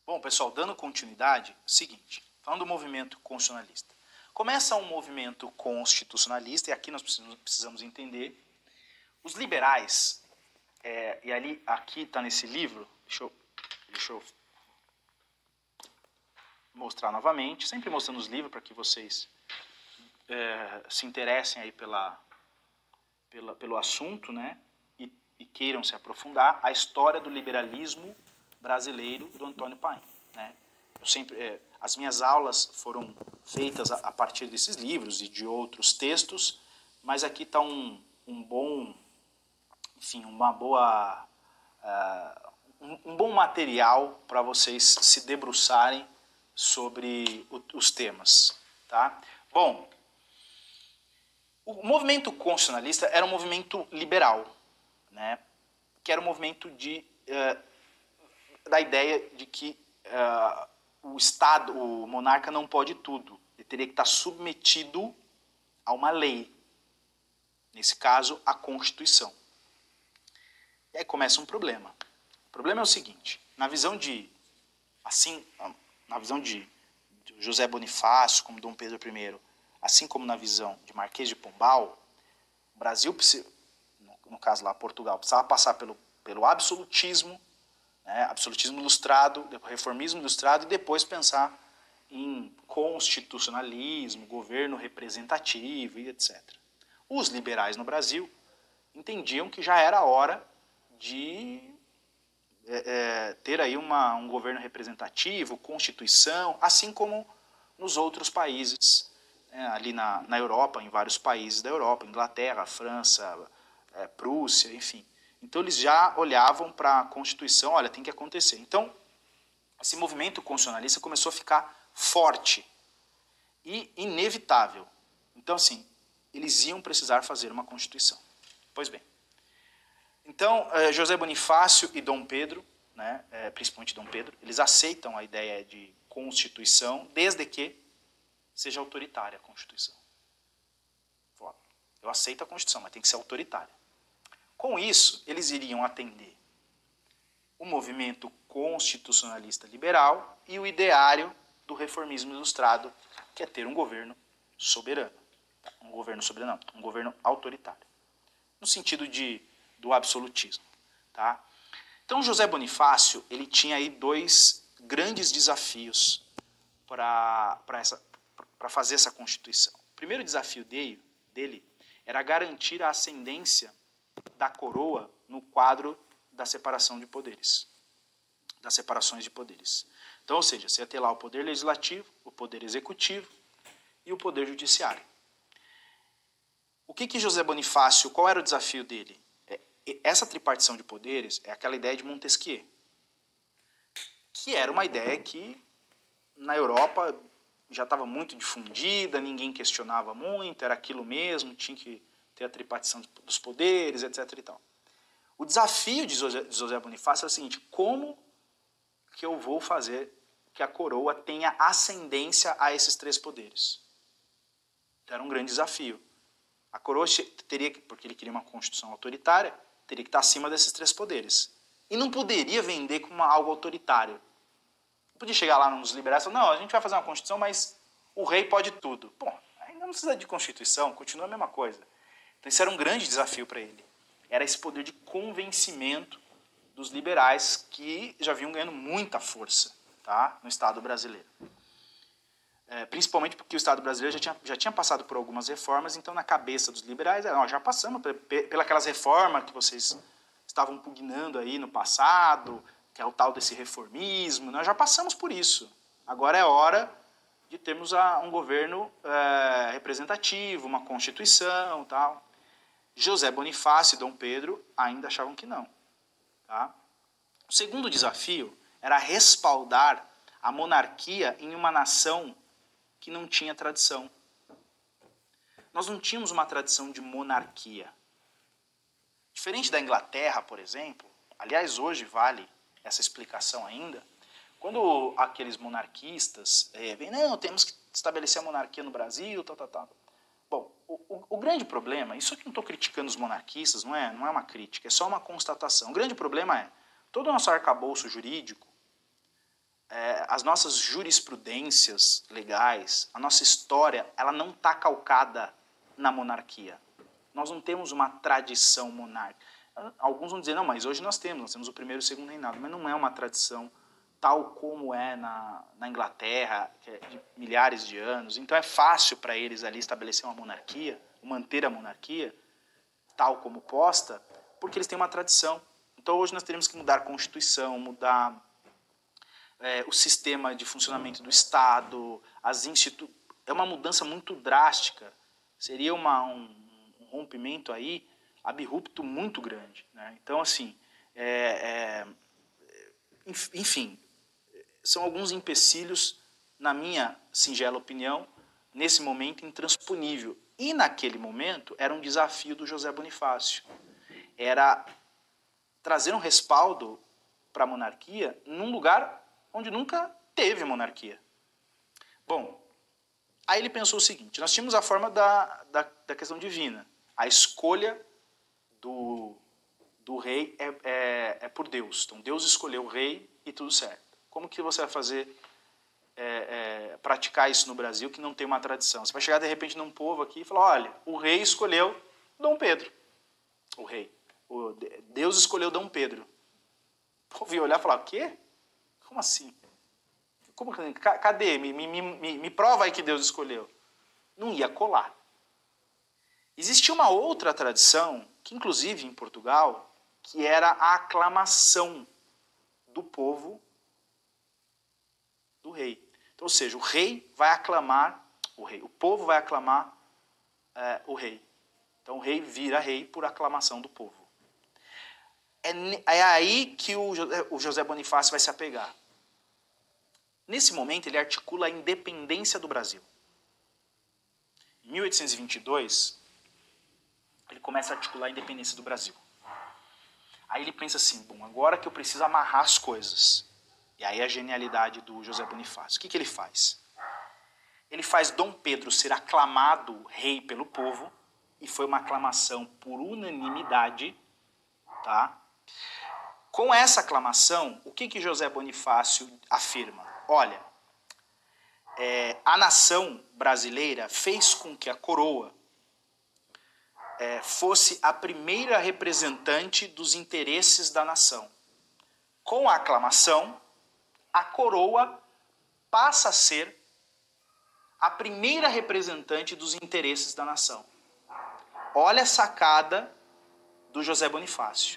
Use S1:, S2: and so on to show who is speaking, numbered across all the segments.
S1: Bom, pessoal, dando continuidade, seguinte, falando do movimento constitucionalista. Começa um movimento constitucionalista, e aqui nós precisamos entender, os liberais, e ali, aqui está nesse livro, deixa eu mostrar novamente, sempre mostrando os livros para que vocês se interessem aí pelo assunto, né, e queiram se aprofundar, a história do liberalismo brasileiro do Antônio Paim, né. Eu sempre, as minhas aulas foram feitas a partir desses livros e de outros textos, mas aqui está um bom, enfim, uma boa, um bom material para vocês se debruçarem sobre os temas, tá? Bom, o movimento constitucionalista era um movimento liberal, né? Que era um movimento da ideia de que o Estado, o monarca não pode tudo. Ele teria que estar submetido a uma lei. Nesse caso, a Constituição. E aí começa um problema. O problema é o seguinte, na visão de José Bonifácio, como Dom Pedro I, assim como na visão de Marquês de Pombal, o Brasil, no caso lá Portugal, precisava passar pelo absolutismo, né, absolutismo ilustrado, reformismo ilustrado, e depois pensar em constitucionalismo, governo representativo e etc. Os liberais no Brasil entendiam que já era hora de ter aí um governo representativo, constituição, assim como nos outros países, ali na Europa, em vários países da Europa, Inglaterra, França, Prússia, enfim. Então eles já olhavam para a Constituição, olha, tem que acontecer. Então, esse movimento constitucionalista começou a ficar forte e inevitável. Então, assim, eles iam precisar fazer uma Constituição. Pois bem. Então, José Bonifácio e Dom Pedro, né, principalmente Dom Pedro, eles aceitam a ideia de Constituição, desde que seja autoritária a Constituição. Eu aceito a Constituição, mas tem que ser autoritária. Com isso, eles iriam atender o movimento constitucionalista liberal e o ideário do reformismo ilustrado, que é ter um governo soberano. Um governo soberano, não, um governo autoritário. No sentido do absolutismo. Tá? Então, José Bonifácio, ele tinha aí dois grandes desafios para fazer essa Constituição. O primeiro desafio dele era garantir a ascendência da coroa no quadro da separação de poderes, das separações de poderes. Então, ou seja, você ia ter lá o poder legislativo, o poder executivo e o poder judiciário. O que José Bonifácio, qual era o desafio dele? Essa tripartição de poderes é aquela ideia de Montesquieu, que era uma ideia que na Europa já estava muito difundida, ninguém questionava muito, era aquilo mesmo, tinha que ter a tripartição dos poderes, etc. e tal. O desafio de José Bonifácio é o seguinte, como que eu vou fazer que a coroa tenha ascendência a esses três poderes? Então, era um grande desafio. A coroa teria, porque ele queria uma constituição autoritária, teria que estar acima desses três poderes. E não poderia vender como algo autoritário. Não podia chegar lá nos liberais e falar, não, a gente vai fazer uma constituição, mas o rei pode tudo. Bom, ainda não precisa de constituição, continua a mesma coisa. Então isso era um grande desafio para ele. Era esse poder de convencimento dos liberais que já vinham ganhando muita força, tá, no Estado brasileiro. Principalmente porque o Estado brasileiro já tinha passado por algumas reformas, então na cabeça dos liberais, nós já passamos pelas reformas que vocês estavam pugnando aí no passado, que é o tal desse reformismo, nós já passamos por isso. Agora é hora de termos um governo representativo, uma constituição, tal. José Bonifácio e Dom Pedro ainda achavam que não. Tá? O segundo desafio era respaldar a monarquia em uma nação que não tinha tradição. Nós não tínhamos uma tradição de monarquia. Diferente da Inglaterra, por exemplo, aliás, hoje vale essa explicação ainda, quando aqueles monarquistas vêm, não, temos que estabelecer a monarquia no Brasil, tal, tal, tal. Bom, o grande problema, isso aqui não estou criticando os monarquistas, não é uma crítica, é só uma constatação. O grande problema é, todo o nosso arcabouço jurídico as nossas jurisprudências legais, a nossa história, ela não está calcada na monarquia. Nós não temos uma tradição monárquica. Alguns vão dizer, não, mas hoje nós temos o primeiro e o segundo reinado, mas não é uma tradição tal como é na Inglaterra, que é de milhares de anos. Então é fácil para eles ali estabelecer uma monarquia, manter a monarquia, tal como posta, porque eles têm uma tradição. Então hoje nós teremos que mudar a Constituição, mudar o sistema de funcionamento do Estado, é uma mudança muito drástica. Seria um rompimento aí, abrupto muito grande, né? Então, assim, enfim, são alguns empecilhos, na minha singela opinião, nesse momento intransponível. E naquele momento era um desafio do José Bonifácio. Era trazer um respaldo para a monarquia num lugar onde nunca teve monarquia. Bom, aí ele pensou o seguinte, nós tínhamos a forma da questão divina. A escolha do rei é por Deus. Então Deus escolheu o rei e tudo certo. Como que você vai fazer, praticar isso no Brasil que não tem uma tradição? Você vai chegar de repente num povo aqui e falar, olha, o rei escolheu Dom Pedro. O rei. Deus escolheu Dom Pedro. O povo ia olhar e falar, o quê? Como assim? Cadê? Me prova aí que Deus escolheu. Não ia colar. Existia uma outra tradição, que inclusive em Portugal, que era a aclamação do povo do rei. Então, ou seja, o rei vai aclamar o rei. O povo vai aclamar o rei. Então o rei vira rei por aclamação do povo. É aí que o José Bonifácio vai se apegar. Nesse momento, ele articula a independência do Brasil. Em 1822, ele começa a articular a independência do Brasil. Aí ele pensa assim, bom, agora que eu preciso amarrar as coisas. E aí a genialidade do José Bonifácio. O que ele faz? Ele faz Dom Pedro ser aclamado rei pelo povo, e foi uma aclamação por unanimidade, tá? Com essa aclamação, o que José Bonifácio afirma? Olha, a nação brasileira fez com que a coroa fosse a primeira representante dos interesses da nação. Com a aclamação, a coroa passa a ser a primeira representante dos interesses da nação. Olha a sacada do José Bonifácio.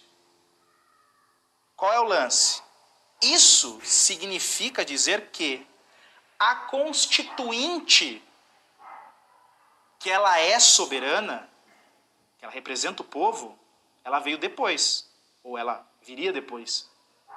S1: Qual é o lance? Isso significa dizer que a Constituinte, que ela é soberana, que ela representa o povo, ela veio depois, ou ela viria depois.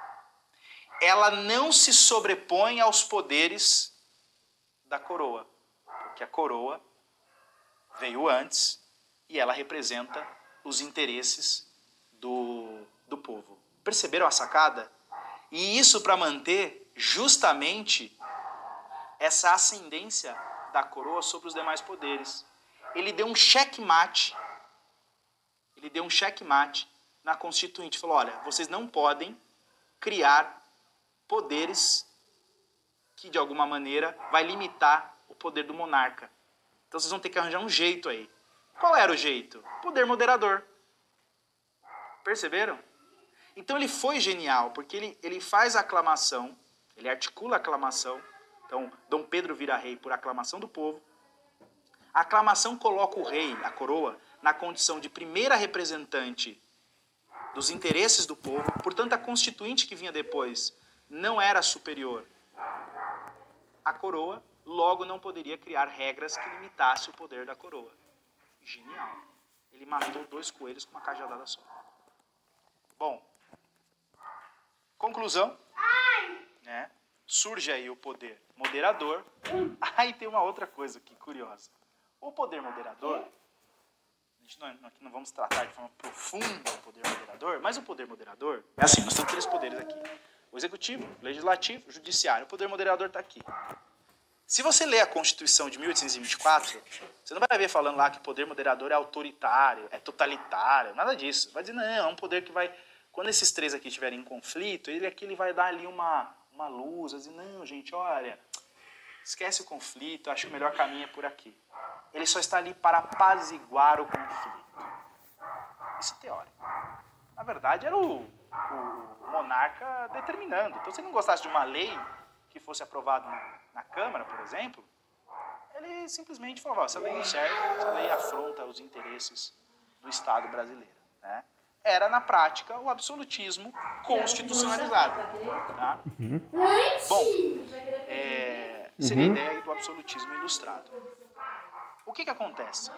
S1: Ela não se sobrepõe aos poderes da coroa, porque a coroa veio antes e ela representa os interesses do povo. Perceberam a sacada? E isso para manter justamente essa ascendência da coroa sobre os demais poderes. Ele deu um checkmate. Ele deu um checkmate na Constituinte. Falou, olha, vocês não podem criar poderes que de alguma maneira vai limitar o poder do monarca. Então vocês vão ter que arranjar um jeito aí. Qual era o jeito? Poder moderador. Perceberam? Então ele foi genial, porque ele faz a aclamação, ele articula a aclamação. Então, Dom Pedro vira rei por aclamação do povo. A aclamação coloca o rei, a coroa, na condição de primeira representante dos interesses do povo. Portanto, a Constituinte que vinha depois não era superior à coroa, logo não poderia criar regras que limitassem o poder da coroa. Genial. Ele matou 2 coelhos com uma cajadada só. Bom, conclusão, né? Surge aí o poder moderador. Aí tem uma outra coisa aqui curiosa. O poder moderador, a gente aqui não vamos tratar de forma profunda o poder moderador, mas o poder moderador é assim, nós temos 3 poderes aqui. O executivo, o legislativo, o judiciário. O poder moderador está aqui. Se você ler a Constituição de 1824, você não vai ver falando lá que o poder moderador é autoritário, é totalitário, nada disso. Vai dizer, não, é um poder que vai... Quando esses 3 aqui estiverem em conflito, ele vai dar ali uma uma luz, dizer, não, gente, olha, esquece o conflito, acho que o melhor caminho é por aqui. Ele só está ali para apaziguar o conflito. Isso é teórico. Na verdade, era o monarca determinando. Então, se ele não gostasse de uma lei que fosse aprovada na Câmara, por exemplo, ele simplesmente falava, essa lei não serve, essa lei afronta os interesses do Estado brasileiro. Né? Era, na prática, o absolutismo constitucionalizado. Tá? Bom, seria a ideia do absolutismo ilustrado. O que acontece?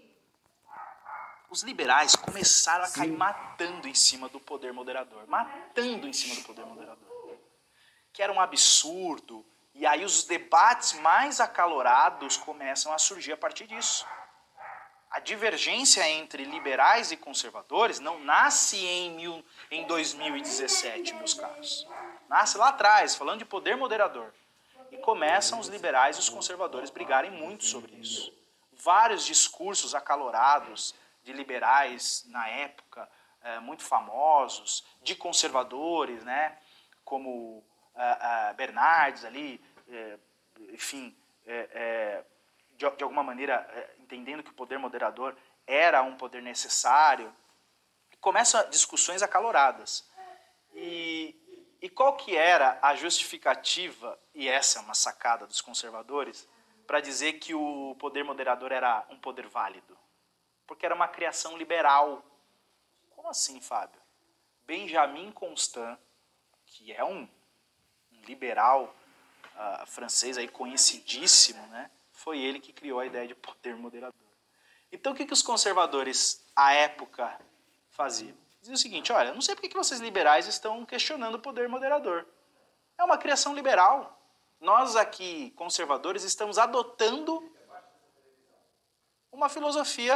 S1: Os liberais começaram a cair matando em cima do poder moderador. Matando em cima do poder moderador. Que era um absurdo. E aí os debates mais acalorados começam a surgir a partir disso. A divergência entre liberais e conservadores não nasce em 2017, meus caros. Nasce lá atrás, falando de poder moderador. E começam os liberais e os conservadores brigarem muito sobre isso. Vários discursos acalorados de liberais na época, muito famosos, de conservadores, né, como Bernardes ali, enfim, de alguma maneira entendendo que o poder moderador era um poder necessário. Começam discussões acaloradas. E qual que era a justificativa, e essa é uma sacada dos conservadores, para dizer que o poder moderador era um poder válido? Porque era uma criação liberal. Como assim, Fábio? Benjamin Constant, que é um liberal francês aí conhecidíssimo, né? Foi ele que criou a ideia de poder moderador. Então o que os conservadores, à época, faziam? Diziam o seguinte, olha, não sei por que vocês liberais estão questionando o poder moderador. É uma criação liberal. Nós aqui, conservadores, estamos adotando uma filosofia,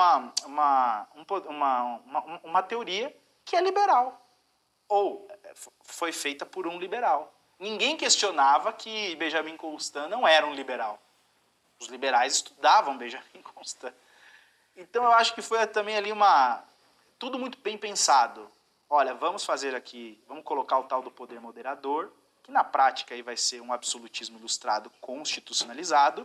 S1: uma teoria que é liberal. Ou foi feita por um liberal. Ninguém questionava que Benjamin Constant não era um liberal. Os liberais estudavam Benjamin Constant. Então eu acho que foi também ali tudo muito bem pensado. Olha, vamos fazer aqui, vamos colocar o tal do poder moderador, que na prática aí vai ser um absolutismo ilustrado constitucionalizado.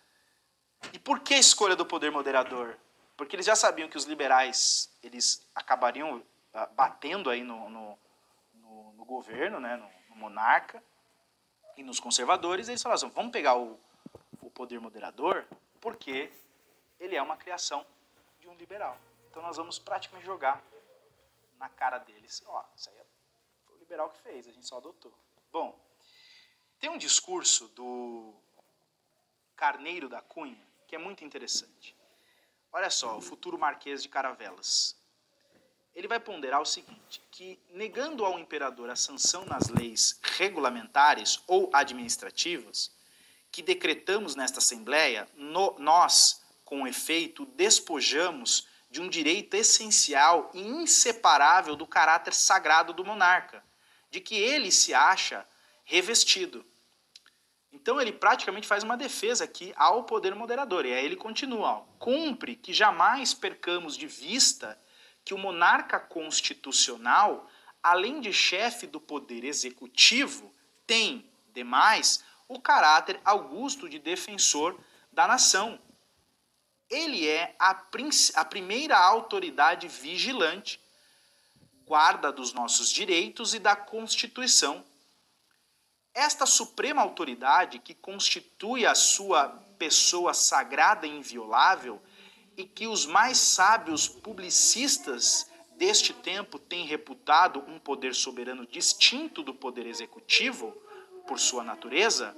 S1: E por que a escolha do poder moderador? Porque eles já sabiam que os liberais eles acabariam batendo aí no governo, né, no monarca e nos conservadores. Eles falaram assim, vamos pegar o poder moderador porque ele é uma criação de um liberal. Então nós vamos praticamente jogar na cara deles. Ó, isso aí foi o liberal que fez, a gente só adotou. Bom, tem um discurso do Carneiro da Cunha que é muito interessante. Olha só, o futuro Marquês de Caravelas. Ele vai ponderar o seguinte, que negando ao imperador a sanção nas leis regulamentares ou administrativas que decretamos nesta Assembleia, nós, com efeito, despojamos de um direito essencial e inseparável do caráter sagrado do monarca, de que ele se acha revestido. Então ele praticamente faz uma defesa aqui ao poder moderador, e aí ele continua, ó, cumpre que jamais percamos de vista que o monarca constitucional, além de chefe do poder executivo, tem, demais, o caráter augusto de defensor da nação. Ele é a primeira autoridade vigilante, guarda dos nossos direitos e da Constituição. Esta suprema autoridade, que constitui a sua pessoa sagrada e inviolável, e que os mais sábios publicistas deste tempo têm reputado um poder soberano distinto do poder executivo, por sua natureza,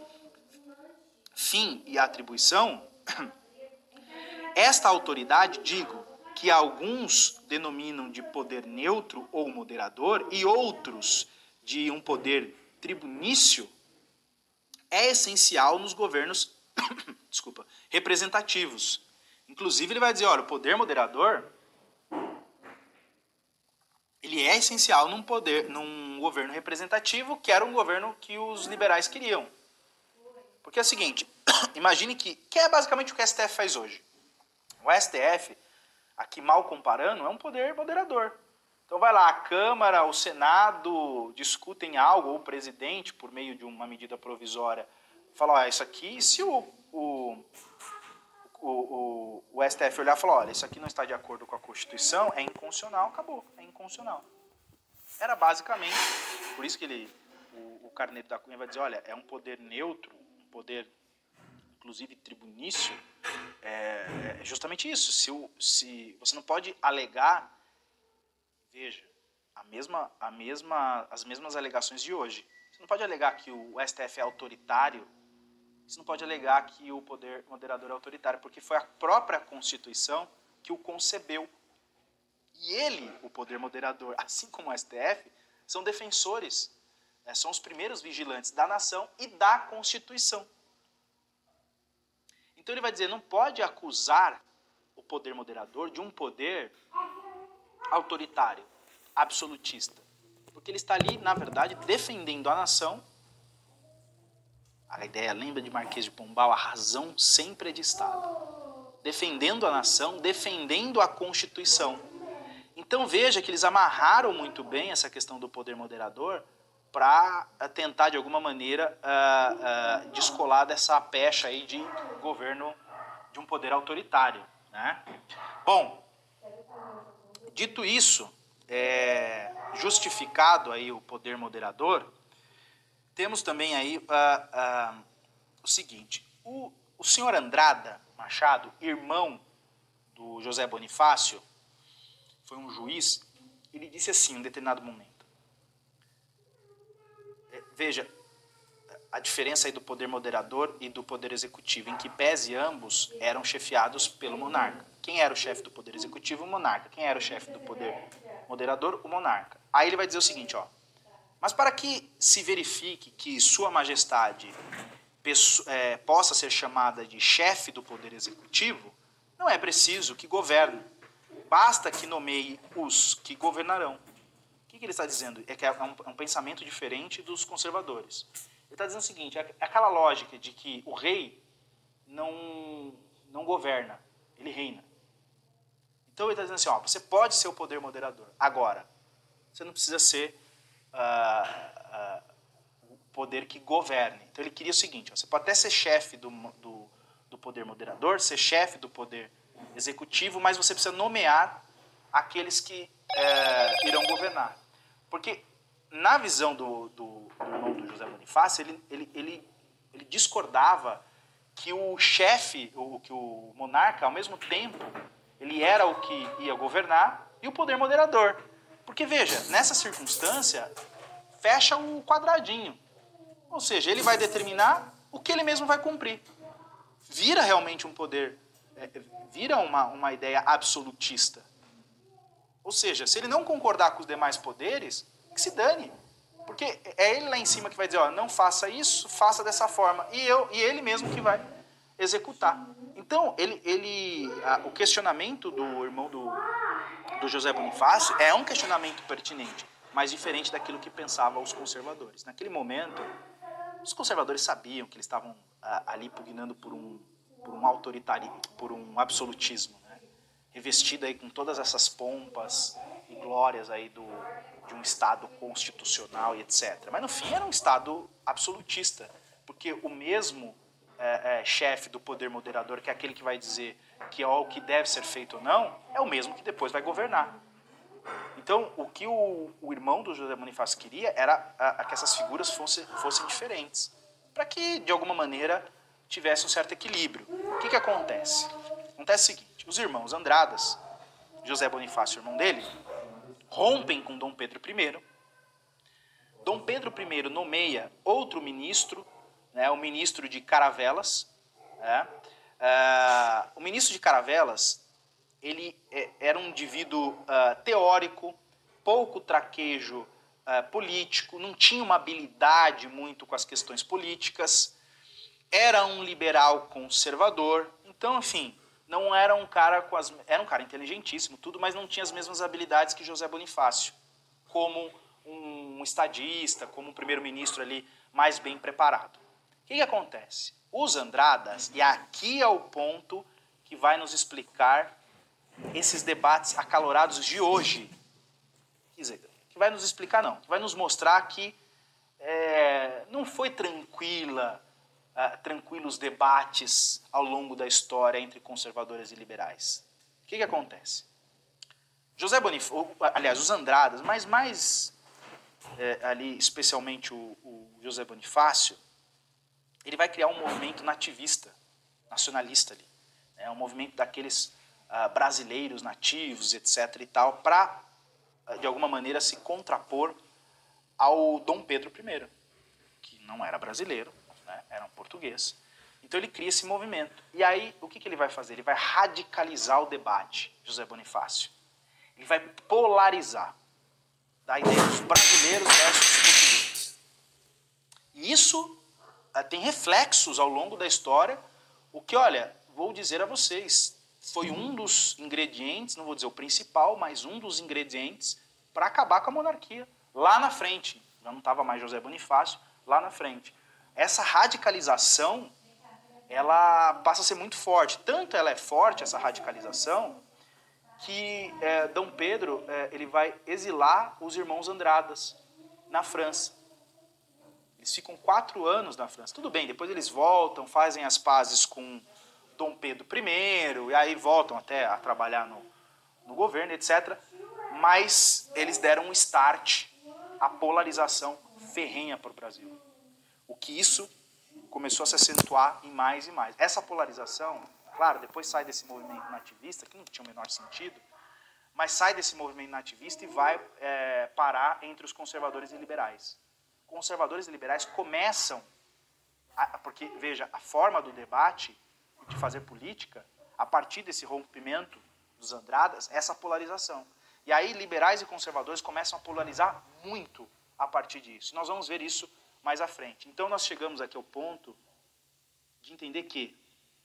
S1: fim e atribuição, esta autoridade, digo, que alguns denominam de poder neutro ou moderador e outros de um poder tribunício, é essencial nos governos representativos. Inclusive ele vai dizer, olha, o poder moderador ele é essencial num governo representativo, que era um governo que os liberais queriam. Porque é o seguinte, imagine que é basicamente o que o STF faz hoje. O STF, aqui mal comparando, é um poder moderador. Então vai lá, a Câmara, o Senado discutem algo, ou o presidente, por meio de uma medida provisória, fala, ó, isso aqui, se o STF olhar e falar, olha, isso aqui não está de acordo com a Constituição, é inconstitucional, acabou, é inconstitucional. Era basicamente, por isso que o Carneiro da Cunha vai dizer, olha, é um poder neutro, um poder, inclusive, tribunício, é justamente isso. Se você não pode alegar, veja, as mesmas alegações de hoje. Você não pode alegar que o STF é autoritário, você não pode alegar que o poder moderador é autoritário, porque foi a própria Constituição que o concebeu. E ele, o poder moderador, assim como o STF, são defensores, são os primeiros vigilantes da nação e da Constituição. Então ele vai dizer, não pode acusar o poder moderador de um poder autoritário, absolutista. Porque ele está ali, na verdade, defendendo a nação. A ideia, lembra de Marquês de Pombal, a razão sempre é de Estado. Defendendo a nação, defendendo a Constituição. Então veja que eles amarraram muito bem essa questão do poder moderador para tentar, de alguma maneira, descolar dessa pecha aí de governo de um poder autoritário, né? Bom, dito isso, justificado aí o poder moderador, temos também aí o seguinte, o senhor Andrada Machado, irmão do José Bonifácio, foi um juiz, ele disse assim em um determinado momento, veja a diferença aí do poder moderador e do poder executivo, em que pese ambos eram chefiados pelo monarca. Quem era o chefe do poder executivo? O monarca. Quem era o chefe do poder moderador? O monarca. Aí ele vai dizer o seguinte, ó, mas para que se verifique que Sua Majestade possa ser chamada de chefe do poder executivo, não é preciso que governe, basta que nomeie os que governarão. O que ele está dizendo? É que é um pensamento diferente dos conservadores. Ele está dizendo o seguinte, é aquela lógica de que o rei não governa, ele reina. Então ele está dizendo assim, ó, você pode ser o poder moderador, agora, você não precisa ser o poder que governe. Então ele queria o seguinte, ó, você pode até ser chefe do poder moderador, ser chefe do poder executivo, mas você precisa nomear aqueles que irão governar. Porque na visão do irmão do José Bonifácio, ele discordava que o chefe, que o monarca, ao mesmo tempo, ele era o que ia governar e o poder moderador. Porque, veja, nessa circunstância, fecha o quadradinho. Ou seja, ele vai determinar o que ele mesmo vai cumprir. Vira realmente um poder, vira uma ideia absolutista. Ou seja, se ele não concordar com os demais poderes, que se dane. Porque é ele lá em cima que vai dizer, ó, não faça isso, faça dessa forma. E ele mesmo que vai executar. Então, o questionamento do irmão do José Bonifácio é um questionamento pertinente, mas diferente daquilo que pensavam os conservadores. Naquele momento, os conservadores sabiam que eles estavam ali pugnando por um autoritarismo, por um absolutismo, né? Revestido aí com todas essas pompas e glórias aí de um Estado constitucional e etc. Mas no fim era um Estado absolutista, porque o mesmo chefe do poder moderador, que é aquele que vai dizer que é o que deve ser feito ou não, é o mesmo que depois vai governar. Então, o que o irmão do José Bonifácio queria era que essas figuras fossem diferentes, para que, de alguma maneira, tivesse um certo equilíbrio. O que acontece? Acontece o seguinte, os irmãos Andradas, José Bonifácio, irmão dele, rompem com Dom Pedro I. Dom Pedro I nomeia outro ministro, né, o ministro de Caravelas. Né? O ministro de Caravelas, ele era um indivíduo teórico, pouco traquejo político, não tinha uma habilidade muito com as questões políticas, era um liberal conservador, então, enfim, não era um cara era um cara inteligentíssimo, tudo, mas não tinha as mesmas habilidades que José Bonifácio, como um estadista, como um primeiro-ministro ali mais bem preparado. O que acontece? Os Andradas, e aqui é o ponto que vai nos explicar esses debates acalorados de hoje. dizer, que vai nos explicar não, que vai nos mostrar que não foi tranquilos debates ao longo da história entre conservadores e liberais. O que acontece? José Bonifácio, aliás, os Andradas, mas mais ali, especialmente o José Bonifácio, ele vai criar um movimento nativista, nacionalista ali. Um movimento daqueles brasileiros nativos, etc. e tal, para, de alguma maneira, se contrapor ao Dom Pedro I, que não era brasileiro, né, era um português. Então ele cria esse movimento. E aí, o que ele vai fazer? Ele vai radicalizar o debate, José Bonifácio. Ele vai polarizar da ideia dos brasileiros versus os portugueses. E isso tem reflexos ao longo da história, o que, olha, vou dizer a vocês, foi um dos ingredientes, não vou dizer o principal, mas um dos ingredientes para acabar com a monarquia. Lá na frente, já não estava mais José Bonifácio, lá na frente. Essa radicalização, ela passa a ser muito forte. Tanto ela é forte, essa radicalização, que Dom Pedro ele vai exilar os irmãos Andradas na França. Eles ficam 4 anos na França. Tudo bem, depois eles voltam, fazem as pazes com Dom Pedro I, e aí voltam até a trabalhar no governo, etc. Mas eles deram um start à polarização ferrenha para o Brasil. O que isso começou a se acentuar em mais e mais. Essa polarização, claro, depois sai desse movimento nativista, que não tinha o menor sentido, mas sai desse movimento nativista e vai parar entre os conservadores e liberais. Conservadores e liberais começam, porque, veja, a forma do debate, de fazer política, a partir desse rompimento dos Andradas, essa polarização. E aí liberais e conservadores começam a polarizar muito a partir disso. Nós vamos ver isso mais à frente. Então nós chegamos aqui ao ponto de entender que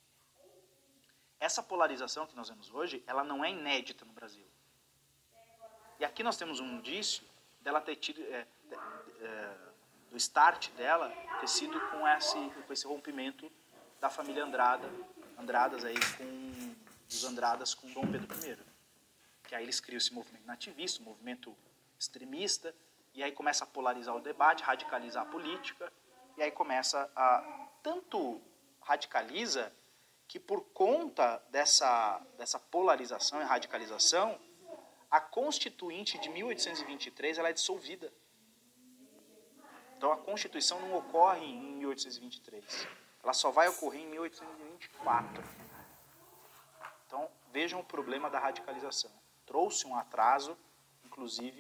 S1: essa polarização que nós vemos hoje, ela não é inédita no Brasil. E aqui nós temos um indício dela ter tido, do start dela ter sido com esse rompimento da família Andradas aí dos Andradas com Dom Pedro I. Que aí eles criam esse movimento nativista, um movimento extremista, e aí começa a polarizar o debate, radicalizar a política, e aí começa tanto radicaliza que por conta dessa polarização e radicalização, a Constituinte de 1823 ela é dissolvida. Então a Constituição não ocorre em 1823. Ela só vai ocorrer em 1824. Então vejam o problema da radicalização. Trouxe um atraso, inclusive,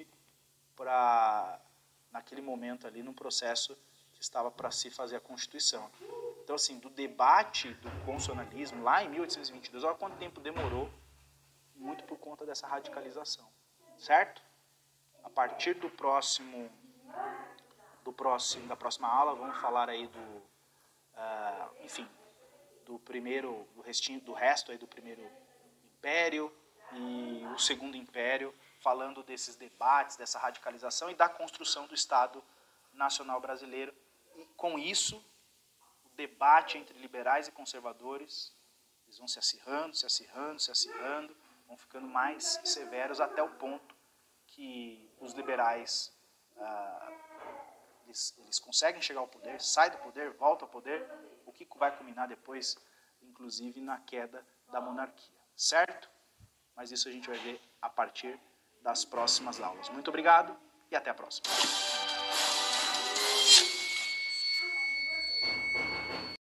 S1: naquele momento ali, no processo que estava para se fazer a Constituição. Então, assim, do debate do constitucionalismo, lá em 1822, olha quanto tempo demorou, muito por conta dessa radicalização. Certo? A partir da próxima aula, vamos falar aí do resto aí do primeiro império e o segundo império, falando desses debates, dessa radicalização e da construção do Estado Nacional Brasileiro. E com isso, o debate entre liberais e conservadores, eles vão se acirrando, vão ficando mais severos até o ponto que os liberais eles conseguem chegar ao poder, saem do poder, voltam ao poder, o que vai culminar depois, inclusive, na queda da monarquia. Certo? Mas isso a gente vai ver a partir das próximas aulas. Muito obrigado e até a próxima.